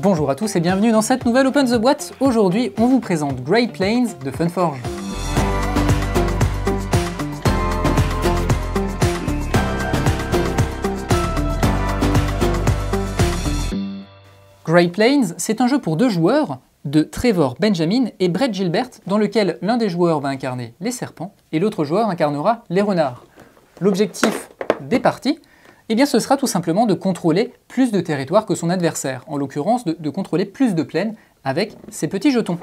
Bonjour à tous et bienvenue dans cette nouvelle Open the Boîte. Aujourd'hui, on vous présente Great Plains de Funforge. Great Plains, c'est un jeu pour 2 joueurs de Trevor Benjamin et Brett Gilbert, dans lequel l'un des joueurs va incarner les serpents et l'autre joueur incarnera les renards. L'objectif des parties, eh bien, ce sera tout simplement de contrôler plus de territoire que son adversaire, en l'occurrence de contrôler plus de plaines avec ces petits jetons.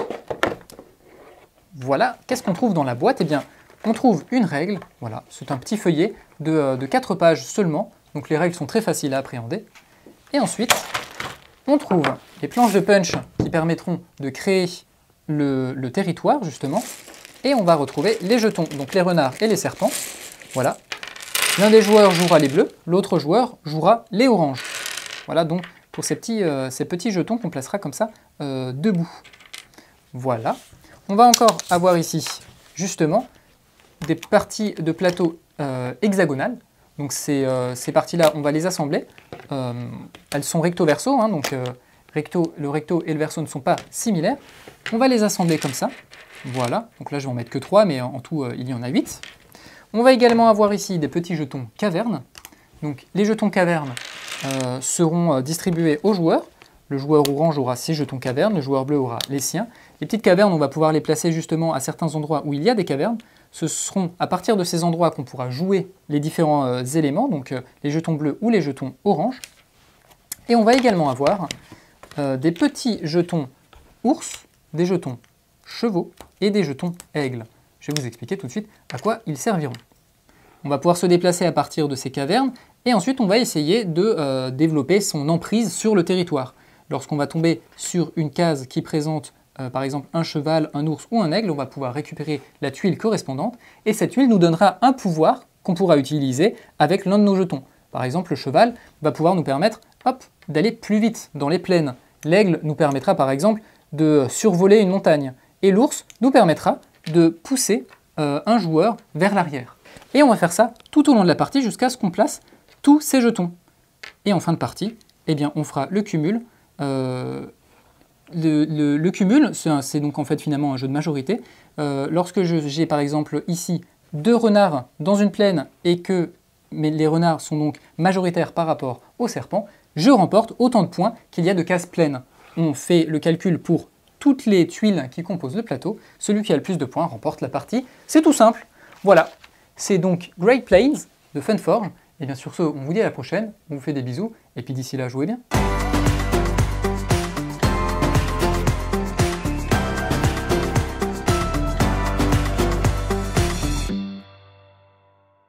Voilà, qu'est-ce qu'on trouve dans la boîte? Eh bien, on trouve une règle, voilà, c'est un petit feuillet de 4 pages seulement, donc les règles sont très faciles à appréhender. Et ensuite, on trouve les planches de punch qui permettront de créer le territoire, justement, et on va retrouver les jetons, donc les renards et les serpents, voilà. L'un des joueurs jouera les bleus, l'autre joueur jouera les oranges. Voilà donc pour ces petits jetons qu'on placera comme ça debout. Voilà. On va encore avoir ici justement des parties de plateau hexagonales. Donc ces parties-là, on va les assembler. Elles sont recto-verso, hein, donc le recto et le verso ne sont pas similaires. On va les assembler comme ça. Voilà. Donc là, je vais en mettre que 3, mais en tout, il y en a 8. On va également avoir ici des petits jetons cavernes. Donc les jetons cavernes seront distribués aux joueurs. Le joueur orange aura 6 jetons cavernes, le joueur bleu aura les siens. Les petites cavernes, on va pouvoir les placer justement à certains endroits où il y a des cavernes. Ce seront à partir de ces endroits qu'on pourra jouer les différents éléments, donc les jetons bleus ou les jetons orange. Et on va également avoir des petits jetons ours, des jetons chevaux et des jetons aigles. Je vais vous expliquer tout de suite à quoi ils serviront. On va pouvoir se déplacer à partir de ces cavernes et ensuite on va essayer de développer son emprise sur le territoire. Lorsqu'on va tomber sur une case qui présente par exemple un cheval, un ours ou un aigle, on va pouvoir récupérer la tuile correspondante et cette tuile nous donnera un pouvoir qu'on pourra utiliser avec l'un de nos jetons. Par exemple, le cheval va pouvoir nous permettre d'aller plus vite dans les plaines. L'aigle nous permettra par exemple de survoler une montagne et l'ours nous permettra de pousser un joueur vers l'arrière. Et on va faire ça tout au long de la partie jusqu'à ce qu'on place tous ces jetons. Et en fin de partie, eh bien, on fera le cumul. Le cumul, c'est donc en fait finalement un jeu de majorité. Lorsque j'ai par exemple ici 2 renards dans une plaine et que les renards sont donc majoritaires par rapport aux serpents, je remporte autant de points qu'il y a de cases pleines. On fait le calcul pour toutes les tuiles qui composent le plateau, celui qui a le plus de points remporte la partie. C'est tout simple. Voilà, c'est donc Great Plains de Funforge. Et bien sur ce, on vous dit à la prochaine, on vous fait des bisous, et puis d'ici là, jouez bien.